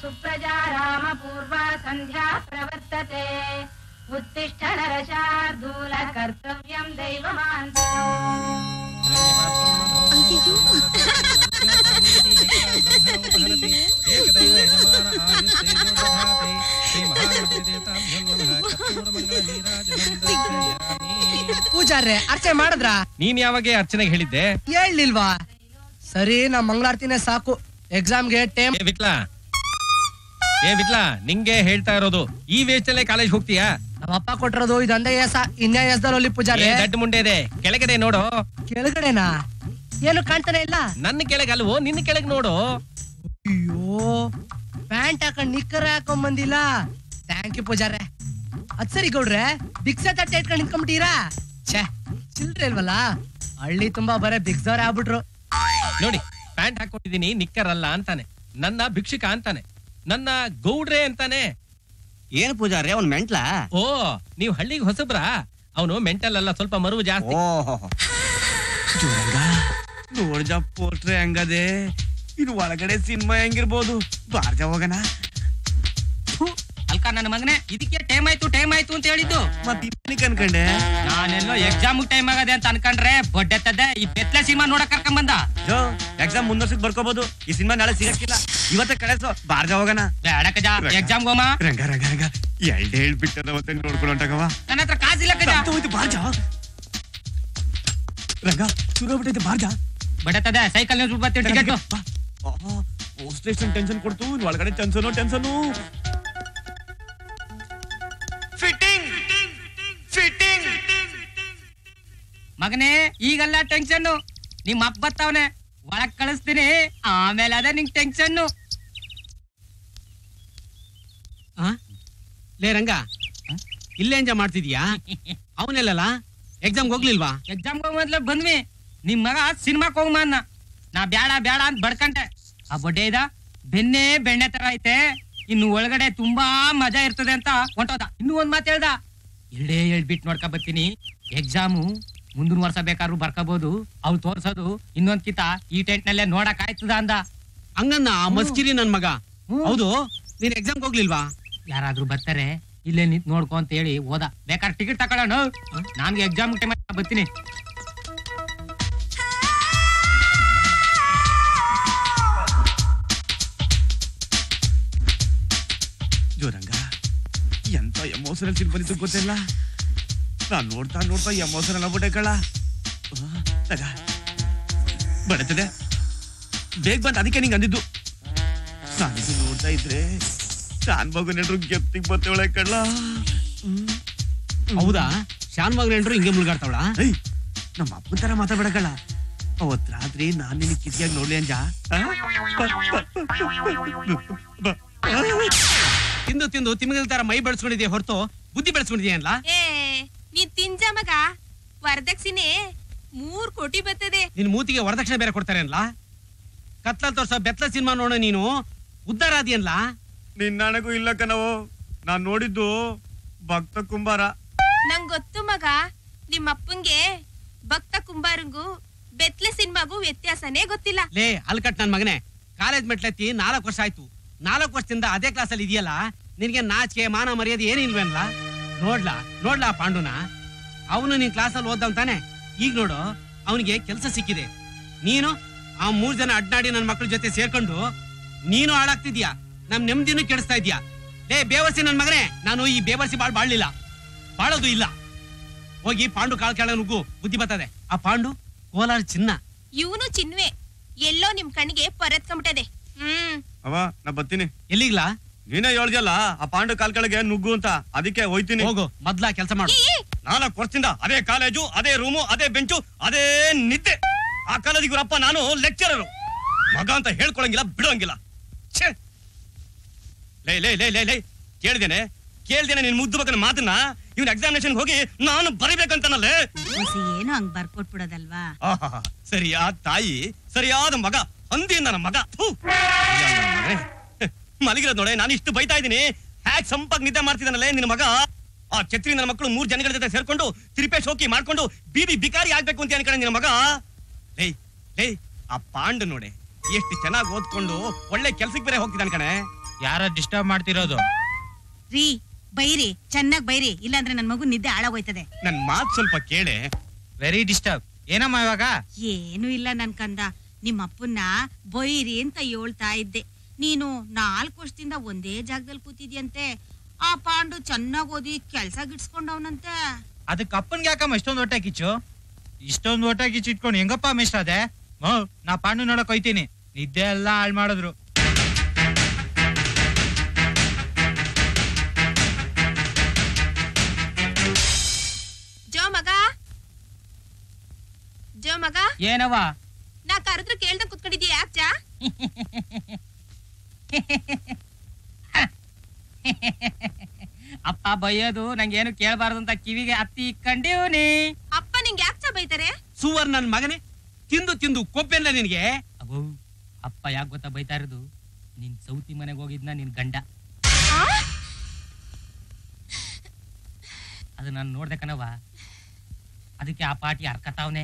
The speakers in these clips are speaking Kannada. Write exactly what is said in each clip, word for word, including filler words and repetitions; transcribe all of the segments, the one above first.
सुप्रजा रामपूर्वा संध्या प्रवर्तते उत्तिष्ठ नरशार्दूल कर्तव्यं दैवमान्तरम्। ಪೂಜಾರ್ರೆ ಅರ್ಚನೆ ಮಾಡಿದ್ರ? ನೀನ್ ಯಾವಾಗ ಅರ್ಚನೆಗೆ ಹೇಳಿದ್ದೆ? ಹೇಳಿಲ್ವಾ? ಸರಿ ನಾ ಮಂಗಳಾರತಿನೇ ಸಾಕು ಎಕ್ಸಾಮ್ಗೆ ಟೈಮ್. ವಿಟ್ಲಾ ಏ ವಿಟ್ಲಾ ನಿಂಗೆ ಹೇಳ್ತಾ ಇರೋದು, ಈ ವೇಚಲ್ಲೇ ಕಾಲೇಜ್ ಹೋಗ್ತೀಯಾ? ನಮ್ಮಪ್ಪ ಕೊಟ್ಟಿರೋದು ಇದೊಂದೇ ಎಸ, ಇನ್ಯಾ ಎಸ್ದಲ್ಲಿ ಪೂಜಾರಿ. ದಡ್ಡ ಮುಂಡೆ ಇದೆ ಕೆಳಗಡೆ ನೋಡು. ಕೆಳಗಡೆನಾ? ಏನು ಕಾಣ್ತಾನೆ ಇಲ್ಲ. ನನ್ನ ಕೆಳಗೆ ಅಲ್ವೋ, ನಿನ್ನ ಕೆಳಗೆ ನೋಡು. ಅಯ್ಯೋ ಪ್ಯಾಂಟ್ ಹಾಕೊಂಡ್ ನಿಕ್ಕರ್ ಹಾಕೊಂಡ್ ಬಂದಿಲ್ಲ. ಥ್ಯಾಂಕ್ ಯು ಪೂಜಾರೆ. ಅದ್ ಸರಿ ಗೌಡ್ರೆ, ಬಿಕ್ಸ ತಟ್ಟೆ ಇಟ್ಕೊಂಡ್ ನಿಂತ್ಕೊಂಡ್ಬಿಟ್ಟೀರಾ? ಛೇ ಚಿಲ್ಡ್ರೆ ಇಲ್ವಲ್ಲ, ಹಳ್ಳಿ ತುಂಬಾ ಬರೇ ಬಿಕ್ಸವ್ರೆ ಆಗ್ಬಿಟ್ರು. ನೋಡಿ ಪ್ಯಾಂಟ್ ಹಾಕೊಂಡಿದೀನಿ, ನಿಕ್ಕರ್ ಅಲ್ಲ ಅಂತಾನೆ. ನನ್ನ ಭಿಕ್ಷುಕ ಅಂತಾನೆ, ನನ್ನ ಗೌಡ್ರೆ ಅಂತಾನೆ. ಏನು ಪೂಜಾರಿ ಅವ್ನ್ ಮೆಂಟ್ಲ? ಓ ನೀವ್ ಹಳ್ಳಿಗೆ ಹೊಸಬ್ರಾ? ಅವನು ಮೆಂಟಲ್ ಅಲ್ಲ, ಸ್ವಲ್ಪ ಮರುವು ಜಾಸ್ತಿ. ನೋಡ್ಜ ಪೋಸ್ಟ್ರೆ ಹಂಗದೆ, ಇದು ಒಳಗಡೆ ಸಿನಿಮಾ ಹೆಂಗಿರ್ಬೋದು? ಬಾರ್ಜ ಹೋಗಣ. ಅಲ್ಕ ನನ್ನ ಮಗನೇ, ಇದಕ್ಕೆ ಟೈಮ್ ಆಯ್ತು ಟೈಮ್ ಆಯ್ತು ಅಂತ ಹೇಳಿದ್ದು. ಮತ್ತೆ ಅನ್ಕಂಡೆ ನಾನೆಲ್ಲೋ ಎಕ್ಸಾಮ್ ಟೈಮ್ ಆಗದೆ ಅಂತ ಅನ್ಕೊಂಡ್ರೆ ಬೊಡ್ಡೆತ್ತದೆ ಈ ಬೆತ್ಲೆ ಸಿನಿಮಾ ನೋಡಕ್ ಕರ್ಕೊಂಡ್ ಬಂದ. ಎಕ್ಸಾಮ್ ಮುಂದರ್ಸಕ್ ಬರ್ಕೋಬಹುದು, ಈ ಸಿನಿಮಾ ನಾಳೆ ಸಿಗಕ್ಕಿಲ್ಲ. ಇವತ್ತೇ ಕಳೆಸೋ, ಬಾರ್ಜ ಹೋಗಣ. ಬೇಡ ಕಜ, ಎಕ್ಸಾಮ್ ಹೋಮ. ರಂಗ ರಂಗ ರಂಗ ಎಲ್ಡೆ ಹೇಳ್ಬಿಟ್ಟದ ಮತ್ತೆ ನೋಡ್ಕೊಂಡು ಹೊಂಟಾಗವ. ನನ್ನ ಹತ್ರ ಕಾಸಿಲ್ಲ ಕಜ. ಬಾರ್ಜ ರಂಗ ಶುರು ಬಿಟ್ಟೈತೆ, ಬಾರ್ಜ ಬಡತದೆ. ಸೈಕಲ್ ರೂಪಾಯಿ ಟಿಕೆಟ್. ಪೋಸ್ಟ್ ಸ್ಟೇಷನ್ ಟೆನ್ಷನ್ ಕೊಡ್ತು, ಒಳಗಡೆ ಟೆನ್ಷನ್ ಟೆನ್ಷನ್. ಫಿಟ್ಟಿಂಗ್ ಫಿಟ್ಟಿಂಗ್ ಮಗನೇ ಈಗಲ್ಲ ಟೆನ್ಷನ್, ನಿಮ್ ಅಪ್ಪ ಬತ್ತವನೆ ಒಳಗ್ ಕಳಿಸ್ತೀನಿ, ಆಮೇಲೆ ಅದ ನಿಂಗ್ ಟೆನ್ಷನ್. ಲೇ ರಂಗ, ಇಲ್ಲೇ ಎಂಜಾಯ್ ಮಾಡ್ತಿದ್ಯಾ? ಅವನೆಲ್ಲ ಎಕ್ಸಾಮ್ ಹೋಗ್ಲಿಲ್ವಾ? ಎಕ್ಸಾಮ್ ಹೋಗ್ಮದ್ಲ ಬಂದ್ವಿ, ನಿಮ್ ಮಗ ಸಿನಿಮಾಕ್ ಹೋಗ್ಮ ಅನ್ನ. ನಾ ಬ್ಯಾಡ ಬ್ಯಾಡ ಅಂತ ಬಡ್ಕಂಡೆ. ಆ ಬೊಡ್ಡೆ ಇದ ಬೆನ್ನೆ ಬೆಣ್ಣೆ ತರ ಐತೆ, ಇನ್ನು ಒಳಗಡೆ ತುಂಬಾ ಮಜಾ ಇರ್ತದೆ ಅಂತ ಹೊಂಟೋದ. ಇನ್ನು ಒಂದ್ ಮಾತು ಹೇಳ್ದ, ಎರಡೇ ಹೇಳ್ಬಿಟ್ಟು ನೋಡ್ಕೊ ಬರ್ತೀನಿ, ಎಕ್ಸಾಮು ಮುಂದಿನ ವರ್ಷ ಬೇಕಾದ್ರೂ ಬರ್ಕೋಬಹುದು, ಅವ್ರು ತೋರ್ಸೋದು ಇನ್ನೊಂದ್ ಕಿತ ಈ ಟೆಂಟ್ ನಲ್ಲೇ ನೋಡಕ್ ಆಯ್ತದ ಅಂದ. ಹಂಗನ್ನ ಆ ಮಸ್ಕಿರಿ ನನ್ ಮಗ. ಹೌದು, ನೀನ್ ಎಕ್ಸಾಮ್ ಹೋಗ್ಲಿಲ್ವಾ? ಯಾರಾದ್ರೂ ಬರ್ತಾರೆ ಇಲ್ಲೇ ನಿಂತ್ ನೋಡ್ಕೊ ಅಂತ ಹೇಳಿ ಹೋದ. ಬೇಕಾದ್ರೆ ಟಿಕೆಟ್ ತಕೊಳ್ಳೋಣ, ನನ್ಗೆ ಎಕ್ಸಾಮ್ ಟೈಮ್ ಬರ್ತೀನಿ. ಜೋರಂಗ ಎಂತ ಎಮೋಷನಲ್ ಸೀನ್ ಬಂದಿತ್ತು ಗೊತ್ತಿಲ್ಲ. ನಾನ್ ನೋಡ್ತಾ ನೋಡ್ತಾ ಎಮೋಷನಲ್ ಆಗ್ಬಿಟ್ಟೆ ಕಳ್ಳ. ಬಡತದೆ ಬೇಗ ಬಂತ, ಅದಕ್ಕೆ ನಿಂಗೆ ಅಂದಿದ್ದು. ನಾನಿದು ನೋಡ್ತಾ ಇದ್ರೆ ಶಾನ್ ಮಗು ನೆಂಟ್ರು ಗೆಪ್ತಿಗ್ ಬರ್ತೇವಳೆ ಕಳ್ಳ. ಹೌದಾ? ಶಾನ್ ಮಗ ನೆಂಟ್ರು ಹಿಂಗೆ ಮುಳುಗಾಡ್ತಾವಳ? ನಮ್ಮ ಅಪ್ಪನ ತರ ಮಾತಾಡ್ಬೇಡ ಕಳ್ಳ. ಅವತ್ ರಾತ್ರಿ ನಾನ್ ನಿನ್ ಕಿರಿಯಾಗಿ ನೋಡ್ಲಿ ಅಂಜ. ತಿಂದು ತಿಂದು ತಿಮ್ಮಿನ ತರ ಮೈ ಬೆಳೆಸ್ಕೊಂಡಿದ್ಯಾ ಹೊರತು ಬುದ್ಧಿ ಬೆಳೆಸ್ಕೊಂಡಿದ್ಯಾ ಅಲ್ಲ? ಏ ನೀ ತಿಂಜ ಮಗ, ವರದಕ್ಷಿಣೆ ಮೂರ್ ಕೋಟಿ ಬರ್ತದೆ. ನಿನ್ ಮೂತಿಗೆ ವರದಕ್ಷಿಣೆ ಬೇರೆ ಕೊಡ್ತಾರೆ ಅನ್ಲ? ಕತ್ಲಲ್ ತೋರ್ಸೋ ಬೆತ್ಲ ಸಿನಿಮಾ ನೋಡ ನೀನು ಉದ್ದಾರ ಆದಿಯನ್ಲ? ನಿನ್ನಣಗೂ ಇಲ್ಲ ಕಣವು, ನಾನ್ ನೋಡಿದ್ದು ಭಕ್ತ ಕುಂಬಾರ. ನಂಗ್ ಗೊತ್ತು ಮಗ, ನಿಮ್ಮ ಅಪ್ಪಂಗೆ ಭಕ್ತ ಕುಂಬಾರಂಗೂ ಬೆತ್ಲೆ ಸಿನಿಮಾಗೂ ವ್ಯತ್ಯಾಸನೇ ಗೊತ್ತಿಲ್ಲ. ಲೇ ಅಲ್ಕಟ್ ನನ್ ಮಗನೇ, ಕಾಲೇಜ್ ಮೆಟ್ಲೆತ್ತಿ ನಾಲ್ಕು ವರ್ಷ ಆಯ್ತು. ನಾಲ್ಕು ವರ್ಷದಿಂದ ಅದೇ ಕ್ಲಾಸ್ ಅಲ್ಲಿ ಇದೆಯಲ್ಲ, ನಿನ್ಗೆ ನಾಚಿಕೆ ಮಾನ ಮರ್ಯಾದೆ ಏನಿಲ್ವೇನ್ಲ? ನೋಡ್ಲಾ ನೋಡ್ಲಾ ಪಾಂಡುನ, ಅವನು ನಿನ್ ಕ್ಲಾಸ್ ಅಲ್ಲಿ ಓದ್ದವ್ ತಾನೆ. ಈಗ ನೋಡು ಅವನಿಗೆ ಕೆಲಸ ಸಿಕ್ಕಿದೆ. ನೀನು ಆ ಮೂರ್ ಜನ ಅಡ್ನಾಡಿ ನನ್ ಮಕ್ಳ ಜೊತೆ ಸೇರ್ಕೊಂಡು ನೀನು ಹಾಳಾಗ್ತಿದ್ಯಾ, ನಮ್ ನೆಮ್ಮದಿನೂ ಕೆಡಿಸ್ತಾ ಇದ್ಯಾ. ಲೇ ಬೇವರ್ಸಿ ನನ್ ಮಗನೇ, ನಾನು ಈ ಬೇವರ್ಸಿ ಬಾಳ್ ಬಾಳ್ಲಿಲ್ಲ, ಬಾಳೋದು ಇಲ್ಲ. ಹೋಗಿ ಪಾಂಡು ಕಾಲ್ ಕೆಳ ನುಗ್ಗು, ಬುದ್ಧಿ ಬರ್ತದೆ. ಆ ಪಾಂಡು ಕೋಲಾರ ಚಿನ್ನ. ಇವನು ಚಿನ್ವೆ ಎಲ್ಲೋ ನಿಮ್ ಕಣ್ಣಿಗೆ ಪರತ್ಕೊಂಬಿಟ್ಟದೆ. ಹ್ಮ್ ಅವ ನಾ ಬರ್ತೀನಿ. ಎಲ್ಲಿಗ್ಲಾ? ನೀನೇ ಹೇಳ್ದಲ್ಲ ಆ ಪಾಂಡು ಕಾಲ್ ಕೆಳಗೆ ನುಗ್ಗು ಅಂತ, ಅದಕ್ಕೆ ಹೋಯ್ತೀನಿ. ಹೋಗು, ಮೊದ್ಲ ಕೆಲಸ ಮಾಡು. ನಾಲ್ಕು ವರ್ಷದಿಂದ ಅದೇ ಕಾಲೇಜು, ಅದೇ ರೂಮು, ಅದೇ ಬೆಂಚು, ಅದೇ ನಿದ್ದೆ. ಆ ಕಾಲೇಜಿಗೆ ಇವರಪ್ಪ ನಾನು ಲೆಕ್ಚರರು. ಮಗ ಅಂತ ಹೇಳ್ಕೊಳಂಗಿಲ್ಲ, ಬಿಡೋಂಗಿಲ್ಲ. ಛೇ, ಲೈ ಲೈ ಲೈ ಲೈ ಲೈ ಕೇಳ್ದೇನೆ ಕೇಳ್ದೇನೆ ನಿನ್ ಮುದ್ದು ಮಗನ ಮಾತನ್ನ. ಇವ್ನ ಎಕ್ಸಾಮಿನೇಷನ್ ಹೋಗಿ ನಾನು ಬರಿಬೇಕಂತಾನಲ್ಲೇ. ಏನು ಹಂಗ್ ಬರ್ಕೊಟ್ಬಿಡೋದಲ್ವಾ? ಸರಿಯಾದ ತಾಯಿ, ಸರಿಯಾದ ಮಗ, ಅಂದಿ ನನ್ನ ಮಗ. ಮಲಗಿರೋದ್ ನೋಡೆ, ನಾನು ಇಷ್ಟು ಬೈತಾ ಇದ್ದೀನಿ, ಹ್ಯಾಕ್ ಸಂಪಾಗ್ ನಿದ್ದೆ ಮಾಡ್ತಿದ್ದಾನಲ್ಲೇ ನಿನ್ನ ಮಗ. ಆ ಛತ್ರಿ ನನ್ನ ಮಕ್ಕಳು ಮೂರ್ ಜನಗಳ ಜೊತೆ ಸೇರ್ಕೊಂಡು ತಿರುಪೇಶ್ ಹೋಗಿ ಮಾಡ್ಕೊಂಡು ಬೀದಿ ಬಿಕಾರಿ ಆಗ್ಬೇಕು ಅಂತ ಅನ್ಕೊಂಡೆ ನಿನ್ನ ಮಗ. ಲೇ ಲೇ ಆ ಪಾಂಡು ನೋಡೆ ಎಷ್ಟು ಚೆನ್ನಾಗಿ ಓದ್ಕೊಂಡು ಒಳ್ಳೆ ಕೆಲ್ಸಕ್ಕೆ ಬೇರೆ ಹೋಗ್ತಿದ್ದಾನ ಕಣೆ. ಯಾರ ಡಿಸ್ಟರ್ಬ್ ಮಾಡ್ತಿರೋದು? ರೀ ಬೈರಿ, ಚೆನ್ನಾಗ್ ಬೈರಿ, ಇಲ್ಲಾಂದ್ರೆ ನನ್ ಮಗು ನಿದ್ದೆ ಹಾಳಾಗೋಯ್ತದೆ. ನನ್ ಮಾತ್ ಸ್ವಲ್ಪ ಕೇಳೆ. Very disturb. ಏನಮ್ಮ ಇವಾಗ? ಏನು ಇಲ್ಲ ನನ್ ಕಂದ, ನಿಮ್ಮ ಅಪ್ಪನ್ನ ಬೈರಿ ಅಂತ ಹೇಳ್ತಾ ಇದ್ದೆ. ನೀನು ನಾಲ್ಕು ವರ್ಷದಿಂದ ಒಂದೇ ಜಾಗದಲ್ಲಿ ಕೂತಿದ್ಯಂತೆ. ಆ ಪಾಂಡು ಚೆನ್ನಾಗ್ ಓದಿ ಕೆಲ್ಸ ಗಿಡ್ಸ್ಕೊಂಡವನಂತೆ. ಅದಕ್ಕೆ ಅಪ್ಪನ್ಗೆ ಯಾಕಮ್ಮ ಇಷ್ಟೊಂದು ಹೊಟ್ಟೆ ಕಿಚ್ಚು? ಇಷ್ಟೊಂದು ಹೊಟ್ಟೆ ಕಿಚ್ಚು ಇಟ್ಕೊಂಡು ಹೆಂಗಪ್ಪ ಮಿಸ್ಟ್ ಅದೇ? ನಾ ಪಾಂಡು ನೋಡಕ್ ಹೋಯ್ತೀನಿ, ನಿದ್ದೆ ಎಲ್ಲ ಹಾಳು ಮಾಡಿದ್ರು. ಜೋ ಮಗ, ಜೋ ಮಗ, ಏನವ? ನಾ ಕರೆದ್ರೆ ಕೇಳ್ದಂಗ್ ಕುತ್ಕೊಂಡಿದ್ಯಾ ಯಾಕ? ಅಪ್ಪ ಬೈಯೋದು ನಂಗೇನು ಕೇಳಬಾರ್ದು ಅಂತ ಕಿವಿಗೆ ಹತ್ತಿ ಕಂಡೀವ್ನಿ. ಅಪ್ಪ ನಿಂಗೆ ಯಾಕೆ ಬೈತಾರೆ? ಸುವರ್ ನನ್ ಮಗನೇ, ತಿಂದು ತಿಂದು ಕೊಬ್ಬೆಲ್ಲ ನಿನ್ಗೆ. ಅವು ಅಪ್ಪ ಯಾಕೆ ಗೊತ್ತಾ ಬೈತಾ ಇರೋದು? ನಿನ್ ಸೌತಿ ಮನೆಗೆ ಹೋಗಿದ್ನ ನಿನ್ ಗಂಡ, ಅದು ನಾನು ನೋಡ್ದೆ ಕಣವ. ಅದಕ್ಕೆ ಆ ಪಾಟಿ ಹರ್ಕತಾವ್ನೆ.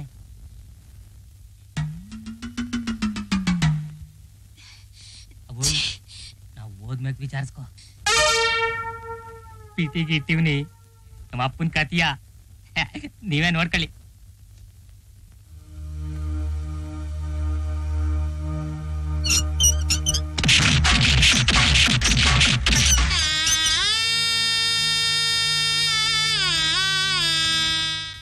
ಅವು ನಾವು ಹೋದ್ಮೇಲೆ ವಿಚಾರಿಸ್ಕೊ. ಪಿಟಿಗೆ ಇಟ್ಟಿವ್ನಿ ನಮ್ಮ ಅಪ್ಪನ ಕತಿಯ, ನೀವೇ ನೋಡ್ಕೊಳ್ಳಿ.